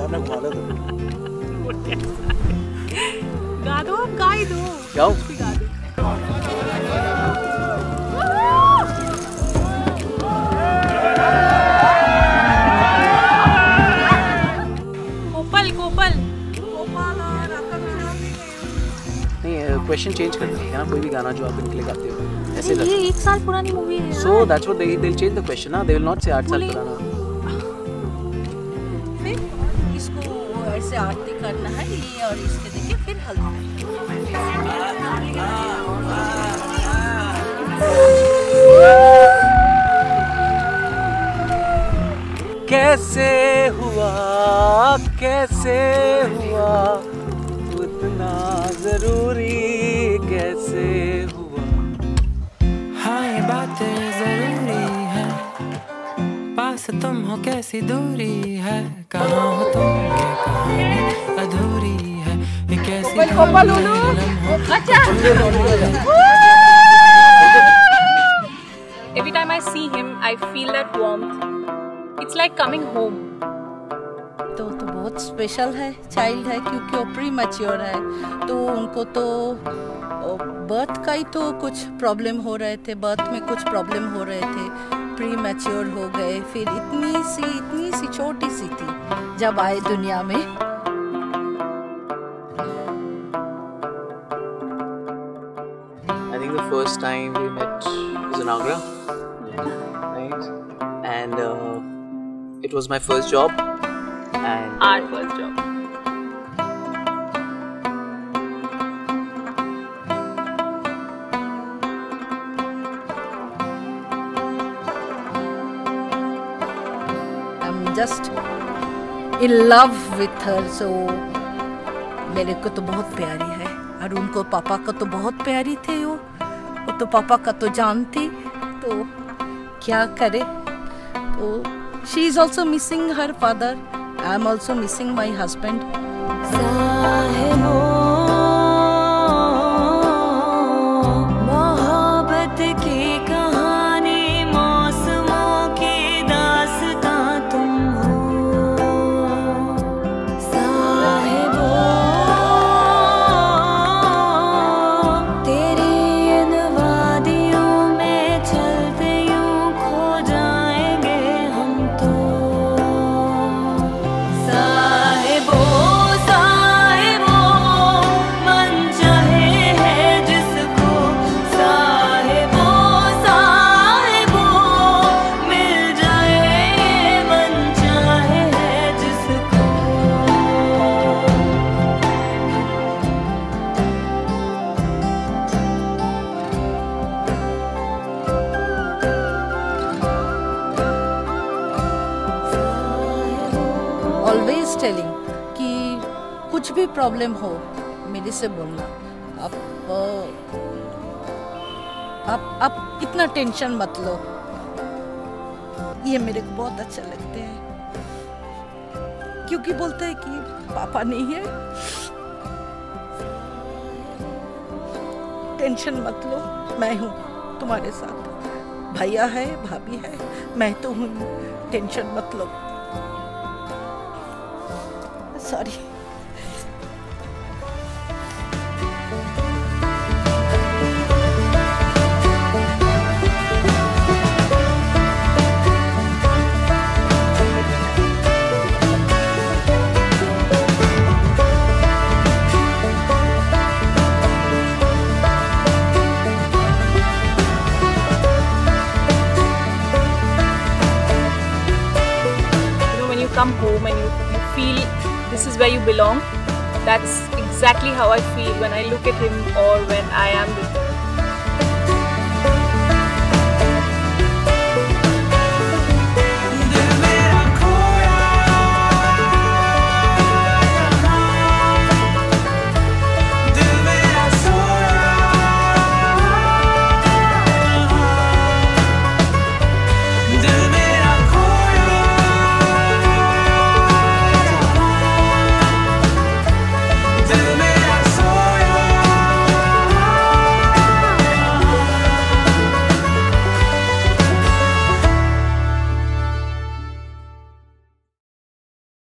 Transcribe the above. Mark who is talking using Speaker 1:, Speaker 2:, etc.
Speaker 1: ना घुमा लो तुम।
Speaker 2: गा दो, गा ही दो।
Speaker 1: क्या?
Speaker 2: कुछ भी गा दो। कोपल कोपल कोपल और आकांक्षा भी
Speaker 1: नहीं, क्वेश्चन चेंज कर देंगे ना, कोई भी गाना जो आप इनके लिए गाते हो ऐसे।
Speaker 2: ये 1 साल पुरानी मूवी है।
Speaker 1: So that's what they'll change the question ना, they will not say 8 साल पुराना।
Speaker 2: फिर इसको ऐसे आरती करना है ये और इसके देखिए फिर हल्दी।
Speaker 1: कैसे हुआ इतना जरूरी कैसे हुआ।
Speaker 3: हाँ ये बातें जरूरी है, पास तुम हो कैसी दूरी है, कहाँ हो तुम ये कहानी अधूरी है, ये कैसी
Speaker 2: Every time I see him, I feel that warmth. It's like coming home. तो बहुत स्पेशल है, चाइल्ड है क्योंकि वो प्री मैच्योर है, तो उनको तो बर्थ का ही तो कुछ प्रॉब्लम हो रहे थे, बर्थ में कुछ प्रॉब्लम हो रहे थे, प्री मैच्योर हो गए, फिर इतनी सी छोटी सी थी जब आए दुनिया में।
Speaker 1: I think the first time we met was in Agra, right? And it was my first job. And
Speaker 2: Our first job. I'm just in love with her, so मेरे को तो बहुत प्यारी है और उनको पापा को तो बहुत प्यारी थे वो तो पापा का तो जानती, तो क्या करे। तो she is also missing her father. I am also missing my husband. मोहब्बत की कहानी मौसमों की दास्तां तुम हो, साहिबो तेरी इन वादियों में चलते यूं खो जाएंगे हम तो। ऑलवेज टेलिंग कि कुछ भी प्रॉब्लम हो मेरे से बोलना, आप इतना टेंशन मत लो। ये मेरे को बहुत अच्छा लगते हैं क्योंकि बोलते हैं कि पापा नहीं है, टेंशन मत लो, मैं हूँ तुम्हारे साथ, भैया है भाभी है, मैं तो हूँ, टेंशन मत लो। Sorry. When you come home and you feel this is where you belong, that's exactly how I feel when I look at him or when I am with him.